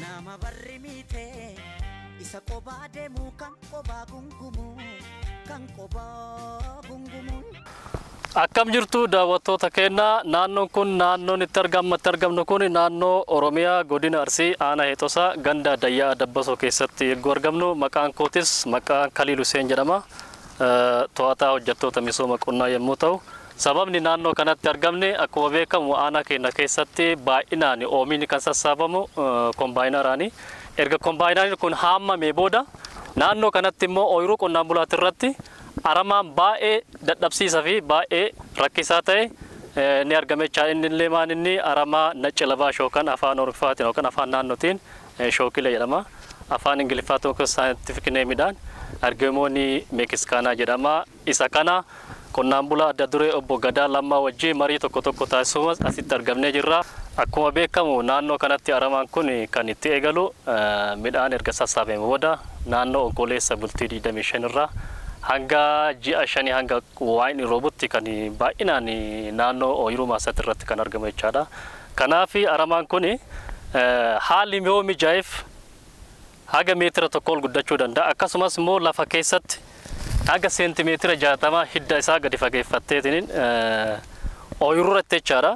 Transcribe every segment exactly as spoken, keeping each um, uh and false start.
nama barri mite isa qobaa deemu kan qobaa gungumu kan qobaa gungumu. Akkam jirtu daawwattoota keenya naannoon kun naannoon itti argamatti argamnu kun naannoo Oromiyaa godina Arsii aanaa Heexosaa ganda Dayyaa Dabbasoo keessatti eeguu argamnu maqaan kootis maqaan Kaliil Huseen jedhama. To'ataa hojjettoota misooma qonnaa yommuu ta'u sababni naannoo kanatti argamne akkuma beekamu aanaa keenya keessatti baay'inaan oomishni kan sassaabamu kombaayinaraani. Erga kombaayinaraan kun haamamee booda naannoo kanatti immoo ooyiruu qonnaan bulaatti irratti aramaan baay'ee dadhabsiisaa fi baay'ee rakkisaa ta'e ni argamechaa inni illee maan inni aramaa nacci labaa shookan afaan Oromootiin yookaan afaan naannootiin shookilee jedhama. Afaan Ingiliffaatiin yookaan saayintifik neemidhaan argamoonni meekiskaanaa jedhama. Isa kana qonnaan bulaa adda duree obbo Gadaa Lammaa wajjin marii tokko tokko taasisumas asitti argamnee jirra. Akkuma beekamu naannoo kanatti aramaan kun kan itti eegalu midhaan erga sassaabamee booda naannoo onkololeessa bultii digdamii shan irraa hanga ji'a shanii hanga waan roobutti kan baay'inaan naannoo ooyiruu maasaatti irratti kan argamu jechaadha. Kanaaf aramaan kun haalli yoo mijaa'eef haga meetira tokko ol guddachuu danda'a. Akkasumas immoo lafa keessatti haga seentimeetira jaatama hidda isaa gadi fageeffatteetiin ooyiruu irratti jechaadha.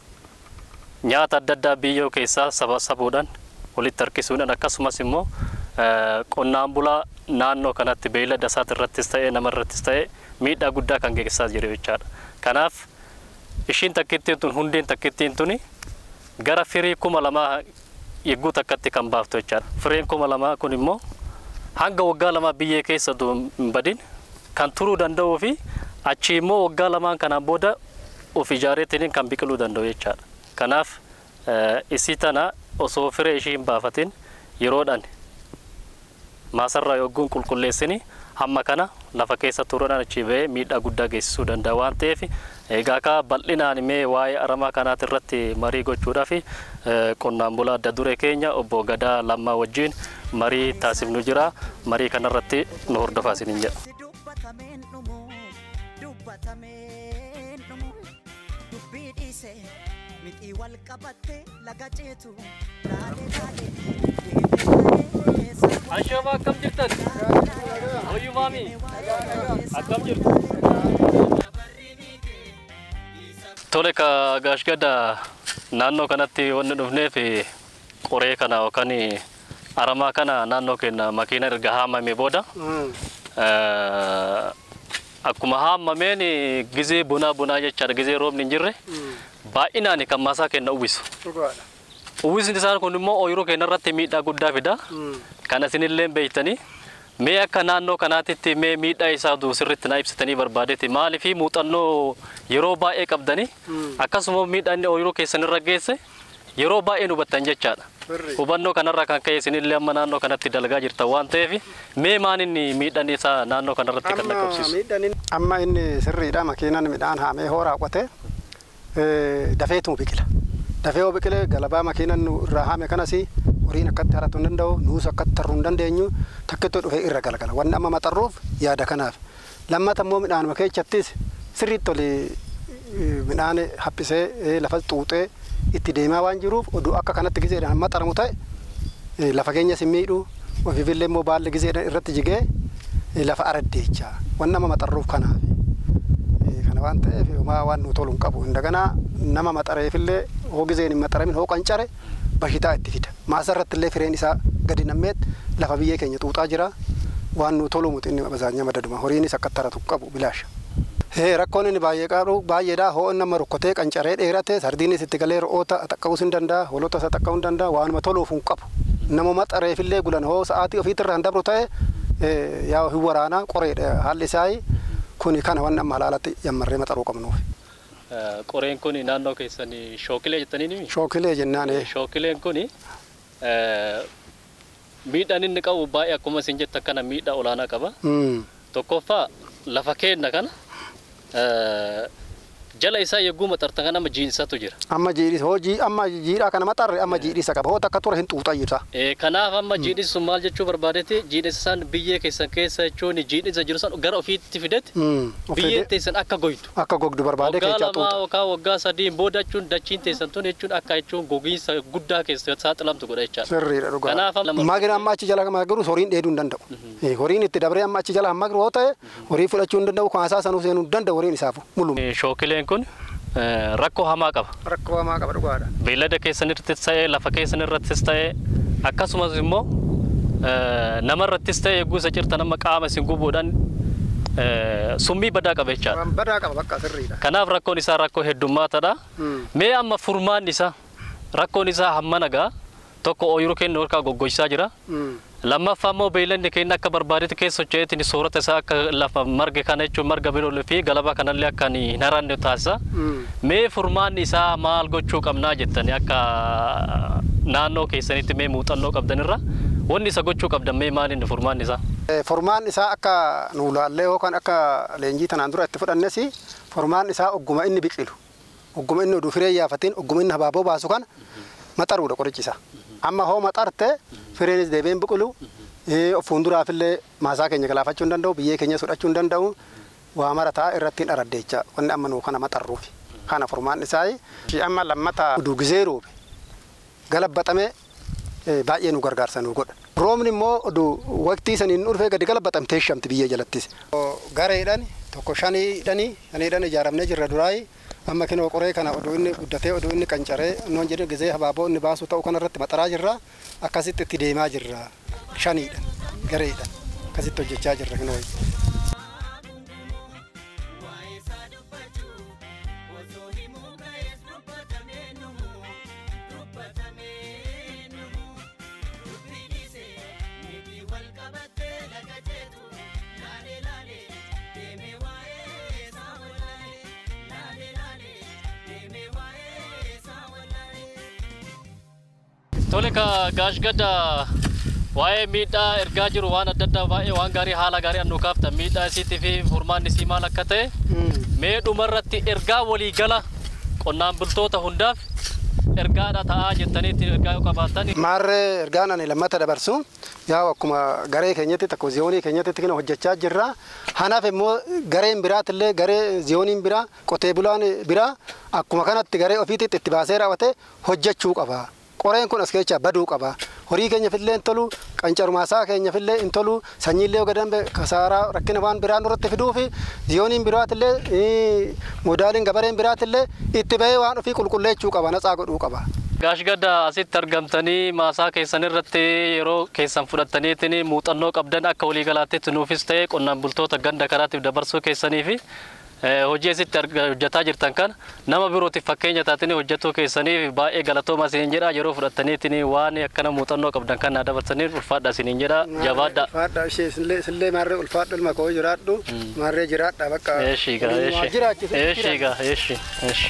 Nyaata adda addaa biyyoo keessaa sabasabuudhaan walitti harkisuudhaan akkasumas immoo qonnaan bulaa naannoo kanatti beeylada isaati irrattis ta'ee nama irrattis ta'ee miidhaa guddaa kan geessisaa jiru jechaadha. Kanaaf ishiin takkittiin tun hundeen takkittiin tuni gara firii kuma lamaa eeguu takkatti kan baaftu jechaadha. Firiin kuma lamaa kun immoo hanga waggaa lamaa biyyee keessa hin badin kan turuu danda'uu fi achi immoo waggaa lamaan kanaan booda of ijaareetiin kan biqiluu danda'u jechaadha. Kanaaf isii tana osoo firee ishii hin baafatin yeroodhaan maasarraa yogguun qulqulleessini hamma kana lafa keessa turuudhaan achi ba'ee miidhaa guddaa geessisuu danda'a waan ta'eef egaa akka bal'inaan mee waa'ee aramaa kanaati irratti marii gochuudhaaf qonnaan bulaa adda duree keenya obbo Gadaa Lammaa wajjin marii taasifnu jira. Marii kanarratti nu hordofaa isiniin jedha. Miti wal qabatte laga ceetu laale laale. Ashama akkam jirtan? Hoyu maami? Akkam jirtu? Tole ka Gaash Gadaa naannoo kanatti wanni dhufneef qoree kana yookaan aramaa kana naannoo keenya makiina erga haamamee booda akkuma haamameen gizee bunaa bunaa jechaadha gizee roobni hin jirre baay'inaan kan maasaa keenya uwwisu. Uwwisni isaan kun immoo ooyiruu keenya irratti miidhaa guddaa fida. Kana isinillee beektanii mee akka naannoo kanaatitti mee miidhaa isaa sirriitti na ibsitanii barbaadeeti maaliif muuxannoo yeroo baay'ee qabdanii akkasuma miidhaan ooyiruu keessan irra geesse yeroo baay'ee hubattan jechaadha. Hubannoo kanarraa kan ka'e isinillee amma naannoo kanatti dalagaa jirtan waan ta'eef mee maan inni miidhaan isaa naannoo kanarratti kan dhaqqabsiisu? Amma inni sirriidha makiinaan midhaan haamee hooraa qotee dafeetu biqila. Dafee biqilee galabaa makiinaan irraa haame kanas horiin akkatti haratu hin danda'u nuus akkatti tarruu hin dandeenyu takkitoo dhufee irra galagala. Wanni amma maxarruuf yaada kanaaf. Lammata immoo midhaan makeechattis sirriitti oli midhaan haphisee lafa xuuxee itti deemaa waan jiruuf oduu akka kanatti gizeedhaan maxaramu ta'e lafa keenyas hin miidhu ofiifillee immoo baalli gizeedhaan irratti jigee lafa araddeechaa. Wanni amma maxarruuf kanaaf. Kana waan ta'eef homaa waan nu tolu hin qabu. Indagana nama maxareefillee hoo gizeen hin maxaramin hoo qancare bashitaa itti fida. Maasarratti illee fireen isaa gadi nammeet lafa biyyee keenya xuuxaa jira. Waan nu tolu muti inni bazaanya madaduma horiinis akka taratu qabu bilaasha. Hee rakkoon inni baay'ee qabu baay'eedha hoo nama rukkotee qancaree dheerate sardiinis itti galee re'oota xaqqabuu hin danda'a hoolota isa xaqqabuu hin danda'a waanuma toluuf hin qabu. Nama maxareefillee gulan hoo sa'aatii ofiitirra hin dabru ta'e yaa hin waraana qoreedha haalli isaa kuni kana waan amma halaalatti yammarree maxaruu qabnuuf. Qoreen kun naannoo keessanii shookilee jettanii nimi? Shookilee jennaan. Shookileen kun miidhaan inni qabu baay'ee akkuma isin jettan kana miidhaa olaanaa qaba. Tokkoffaa lafa keenya kana jala isaa yegguu maxartan kana amma jiidhisatu jira. Amma jiidhis hojii amma jiidhaa kana maxarre amma jiidhisa qaba hoo takka ture hin xuuxa ibsa. Kanaaf amma jiidhisu maal jechuu barbaadete jiidhisaan biyyee keessan keessa jechuun jiidhisa jiru san gara ofiitti fidet biyyee teessan akka goytu. Akka gogdu barbaade keessa xuuxa. Waggaa lama yookaan waggaa sadii booda jechuun dachiin teessan tun jechuun akka jechuun gogiinsa guddaa keessa saaxilamtu godha jechaadha. Sirriidha dhugaa. Kanaaf magir amma achi jala magiruu horiin dheeduu hin danda'u. Horiin itti dabree amma achi jala magiruu hoo ta'e horii fudhachuu hin danda'u kaasaa sanuu seenuu hin danda'u horiin isaafu mul'umu. Shookileen kun rakkoo hamaa qaba. Rakkoo hamaa qaba dhugaadha. Beellada keessanirrattis ta'ee lafa keessanirrattis ta'ee akkasumas immoo namarrattis ta'ee eeguu isa cirtan amma qaama isin gubuudhaan summii badaa qaba jechaadha. Badaa qaba bakka sirriidha. Kanaaf rakkoon isaa rakkoo heddummaataadha. Mee amma furmaan isaa rakkoon isaa hamma nagaa tokko ooyiruu keenya warqaa goggoisaa jira. Lammaffaa immoo beeyladni keenya akka barbaadetti keessa hojjeetiin soorata isaa akka lafa marge kana jechuun marga biroollee fi galabaa kanallee akka hin haranne taasisa. Mee furmaan isaa maal gochuu qabnaa jettanii akka naannoo keessanitti mee muuxannoo qabdanirra wanni isa gochuu qabdan mee maal inni furmaan isaa? Furmaan isaa akka nuulaallee yookaan akka leenjii tanaan dura itti fudhannes furmaan isaa ogguma inni biqilu ogguma inni oduu firee yaafatiin ogguma inni habaaboo baasu kana maxaruudha qorichisa. Amma hoo maxarte fireenis deebiin biqilu fuulduraafillee maasaa keenya galaafachuu hin danda'u biyyee keenya sudhachuu hin danda'u waa marataa irratti hin araddeecha wanni amma nuu kana maxarruufi kana furmaan isaa amma lammata oduu gizeeruufi galabbaxame baay'ee nu gargaarsa nu godha. Roobni immoo oduu waqtii saniin dhufee gadi galabbaxamtee shamti biyyee jalattis. Gareedhaan tokko shaniidhanii shaniidhaan ijaaramnee jirra duraayi. Amma kinoo qoree kana oduu inni guddatee oduu inni qancaree noon jedhe gizee habaaboo inni baasu ta'u kanarratti maxaraa jirra akkasitti itti deemaa jirra shaniidha gareedha akkasitti hojjechaa jirra kinoo. Tole ka gash gada waa'ee miidhaa ergaa jiru waan adda addaa baay'ee waan gaarii haala gaarii annu kaaftan miidhaa isiitii fi furmaanni isii maal akka ta'e mee dhumarratti ergaa walii gala qonnaan bultoota hundaaf ergaadha ta'aa jettaniitti ergaa qabaatan. Maarree ergaan ani lammata dabarsu yaa akkuma garee keenyatti takko ziyoonii keenyatti kana hojjechaa jirra. Hanaaf immoo gareen biraatillee garee ziyooniin biraa qotee bulaan biraa akkuma kanatti garee ofiitti itti baasee raawwate hojjechuu qaba. Qoreen kun as keessa baduu qaba. Horii keenya fillee hin tolu, qancarumaasaa keenya fillee hin tolu, sanyiillee ogadan kasaaraa rakkina waan biraan irratti fiduufi ziyooniin biraatillee modaaliin gabareen biraatillee itti bahee waan ofii qulqulleechuu qaba, natsaa godhuu qaba. Gash gada asitti argamtanii maasaa keessan irratti yeroo keessan fudhattaniitiin muuxannoo qabdan akka waliigalaatti nuufis ta'e qonnaan bultoota ganda karaatiif dabarsuu keessaniifi hojii asitti hojjetaa jirtan kan nama birootiif fakkeenya taatanii hojjetuu keessaniif baay'ee galatoomaa isiniin jedha yeroo fudhattaniitiin waan akkana muuxannoo qabdan kan dabarsanii ulfaadha isiniin jedha jabaadha. Ulfaadha ishee sillee sillee maarree ulfaadha ilma koo jiraadhu maarree jiraadha bakka. Eeshi gaa eeshi eeshi gaa eeshi eeshi.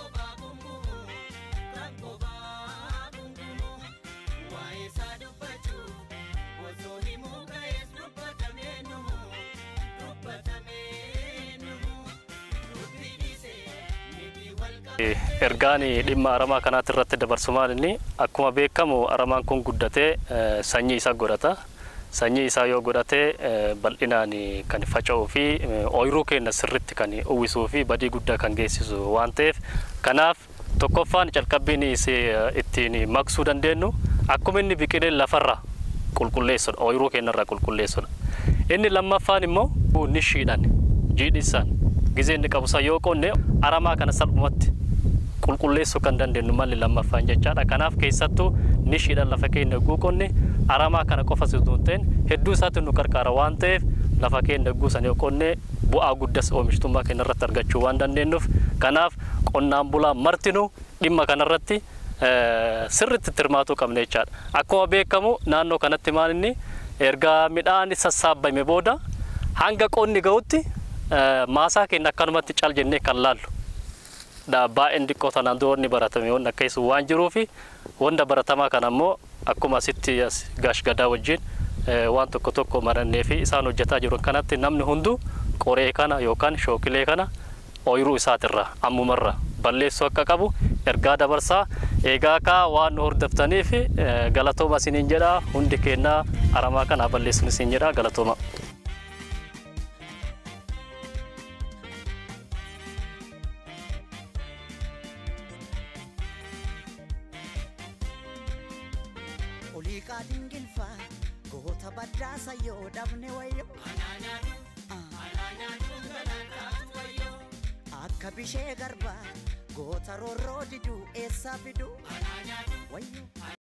Ergaani dhimma aramaa kanaatti irratti dabarsumaan inni akkuma beekamu aramaan kun guddatee sanyii isaa godhata. Sanyii isaa yoo godhatee bal'inaan kan faca'uu fi ooyiruu keenya sirriitti kan uwwisuu fi badii guddaa kan geessisu waan ta'eef kanaaf tokkoffaan calqabbiin ittiin maqsuu dandeenyu akkuma inni biqilee lafarra qulqulleessudha ooyiruu keenyarra qulqulleessudha. Inni lammaffaan immoo nishiidhaan jiidhisaan gizee inni qabu yoo qonne aramaa kana salphumatti qulqulleessuu kan dandeenyu malli lammaffaan jechaadha. Kanaaf keessattuu nishiidhaan lafa keenya guuqonne aramaa kana qofa osoo ta'in hedduu isaatti nu gargaara waan ta'eef lafa keenya guusan yoo qonne bu'aa guddaas oomishtummaa keenya irratti argachuu waan dandeenyuuf kanaaf qonnaan bulaa martinuu dhimma kanarratti sirriitti hirmaatuu qabna jechaadha. Akkuma beekamu naannoo kanatti maal inni erga midhaan sassaabame booda hanga qonni ga'utti maasaa keenya akkanumatti cal jennee kan laallu. Baay'een xiqqoo tanaan doonni baratame waan akka isu waan jiruufi wanda baratamaa kana immoo akkuma asitti gash gadaa wajjin waan tokko tokko marannee fi isaan hojjetaa jiru kanatti namni hundu qoree kana yookaan shookilee kana ooyiruu isaatirra ammumarra balleessuu akka qabu ergaa dabarsaa eegaa ka waan hordoftaniif galatooma isiniin jedha hundi keenna aramaa kana balleessuun isin jedha galatooma. Olika dingilfa goota baddaasa yoo dhabne wayyo akka bishee garba goota roorroo diduu eessaa fiduu wayyo.